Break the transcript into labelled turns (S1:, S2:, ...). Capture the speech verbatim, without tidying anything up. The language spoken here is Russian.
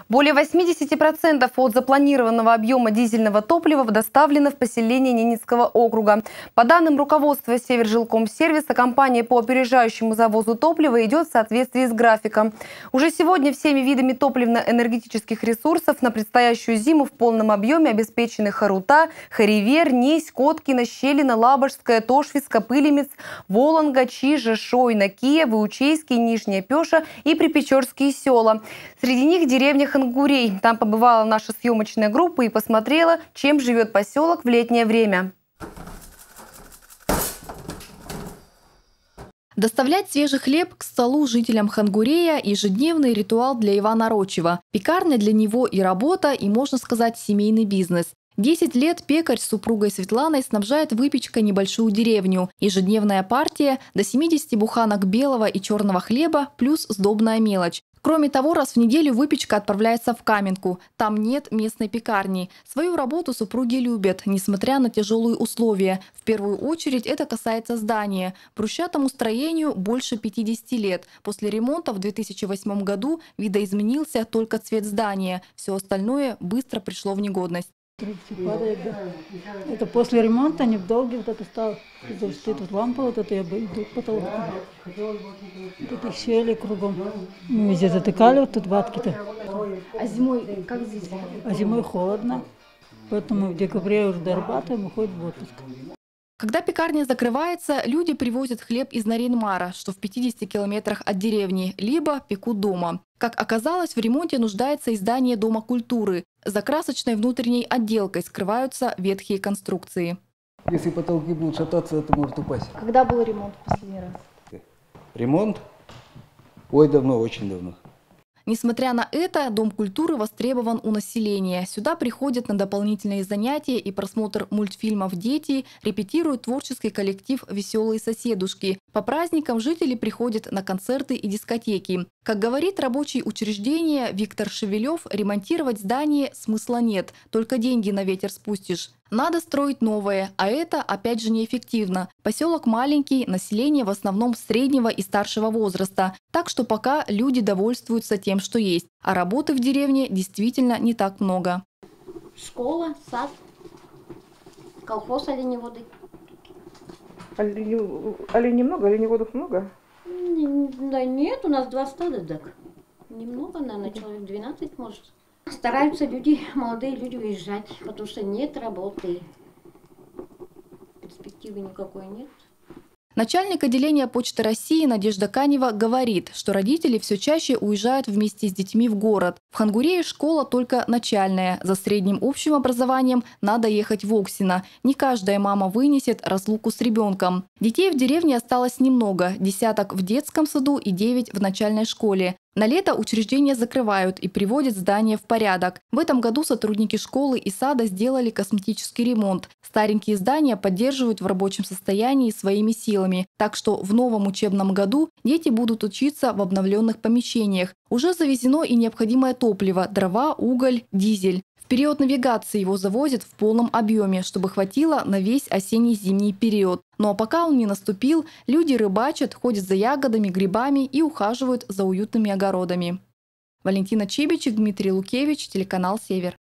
S1: Более восьмидесяти процентов от запланированного объема дизельного топлива доставлено в поселение Ненецкого округа. По данным руководства Севержилкомсервиса, компания по опережающему завозу топлива идет в соответствии с графиком. Уже сегодня всеми видами топливно-энергетических ресурсов на предстоящую зиму в полном объеме обеспечены Харута, Харивер, Несь, Коткина, Щелина, Лабожская, Тошвиц, Копылемец, Волонга, Чижа, Шойна, Кия, Выучейский, Нижняя Пеша и Припечорские села. Среди них деревня Хангурей. Там побывала наша съемочная группа и посмотрела, чем живет поселок в летнее время.
S2: Доставлять свежий хлеб к столу жителям Хангурея – ежедневный ритуал для Ивана Рочева. Пекарня для него и работа, и, можно сказать, семейный бизнес. Десять лет пекарь с супругой Светланой снабжает выпечкой небольшую деревню. Ежедневная партия до семидесяти буханок белого и черного хлеба плюс сдобная мелочь. Кроме того, раз в неделю выпечка отправляется в Каменку. Там нет местной пекарни. Свою работу супруги любят, несмотря на тяжелые условия. В первую очередь это касается здания. Брусчатому строению больше пятидесяти лет. После ремонта в две тысячи восьмом году видоизменился только цвет здания. Все остальное быстро пришло в негодность.
S3: Падает, да. Это после ремонта не в долге вот это стало. Стоит тут лампа, вот это я бы иду к потолку. Тут их щели кругом. Мы везде затыкали, вот тут ватки-то.
S2: А зимой как здесь?
S3: А зимой холодно. Поэтому в декабре уже дорабатываем, уходим в отпуск.
S2: Когда пекарня закрывается, люди привозят хлеб из Нарьян-Мара, что в пятидесяти километрах от деревни, либо пекут дома. Как оказалось, в ремонте нуждается и здание Дома культуры. За красочной внутренней отделкой скрываются ветхие конструкции.
S4: Если потолки будут шататься, это может упасть.
S2: Когда был ремонт в последний раз?
S4: Ремонт? Ой, давно, очень давно.
S2: Несмотря на это, Дом культуры востребован у населения. Сюда приходят на дополнительные занятия и просмотр мультфильмов дети, репетируют творческий коллектив «Веселые соседушки». По праздникам жители приходят на концерты и дискотеки. Как говорит рабочий учреждения Виктор Шевелев, ремонтировать здание смысла нет, только деньги на ветер спустишь. Надо строить новое, а это опять же неэффективно. Поселок маленький, население в основном среднего и старшего возраста. Так что пока люди довольствуются тем, что есть. А работы в деревне действительно не так много.
S5: Школа, сад, колхоз оленеводы.
S6: Оленей много, оленеводов много?
S5: Да нет, у нас два стада, так. Немного, наверное, человек двенадцать может. Стараются люди, молодые люди уезжать, потому что нет работы. Перспективы никакой нет.
S2: Начальник отделения Почты России Надежда Канева говорит, что родители все чаще уезжают вместе с детьми в город. В Хангурее школа только начальная. За средним общим образованием надо ехать в Оксино. Не каждая мама вынесет разлуку с ребенком. Детей в деревне осталось немного. Десяток в детском саду и девять в начальной школе. На лето учреждения закрывают и приводят здание в порядок. В этом году сотрудники школы и сада сделали косметический ремонт. Старенькие здания поддерживают в рабочем состоянии своими силами. Так что в новом учебном году дети будут учиться в обновленных помещениях. Уже завезено и необходимое топливо – дрова, уголь, дизель. В период навигации его завозят в полном объеме, чтобы хватило на весь осенне-зимний период. Ну а пока он не наступил, люди рыбачат, ходят за ягодами, грибами и ухаживают за уютными огородами. Валентина Чибичек, Дмитрий Лукевич, телеканал «Север».